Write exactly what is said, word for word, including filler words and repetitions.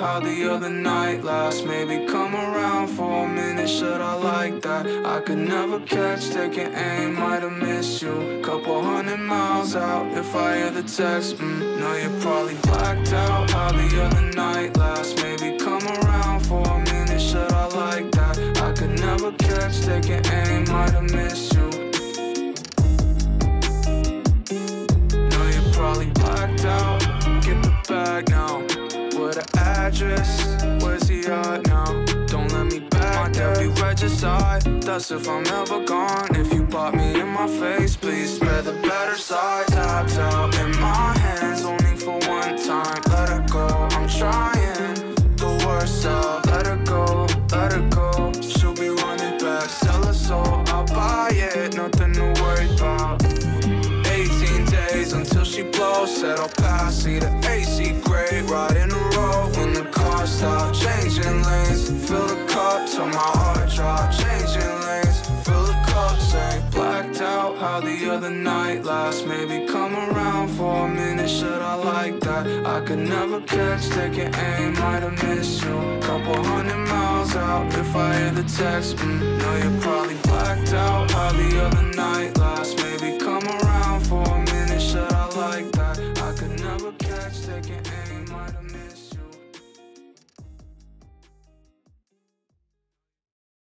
how the other night lasts. Maybe come around for a minute, should I like that? I could never catch, taking aim, might have missed you. Couple hundred miles out, if I hear the text, mm, know you're probably blacked out, how the other night lasts. Maybe come around for a minute, should I like that? I could never catch, taking aim, might have missed you. Know you're probably blacked out, get the bag now. What the address, where's he at now? Don't let me back, my debt be regicide. That's if I'm ever gone. If you bought me in my face, please spare the better side. Tapped out in my hands, only for one time. Let her go, I'm trying the worst out. Let her go, let her go. She'll be running back, sell her soul, I'll buy it, nothing to worry about. Eighteen days until she blows, said I'll pass, see the A C grade, right in a row. When the car stopped, changing lanes, fill the cup till my heart dropped. Changing lanes, fill the cup, say blacked out, how the other night lasts. Maybe come around for a minute, should I like that? I could never catch, taking aim, might have missed you. Couple hundred miles out, if I hear the text, mm, know you're probably blacked out, how the other night lasts.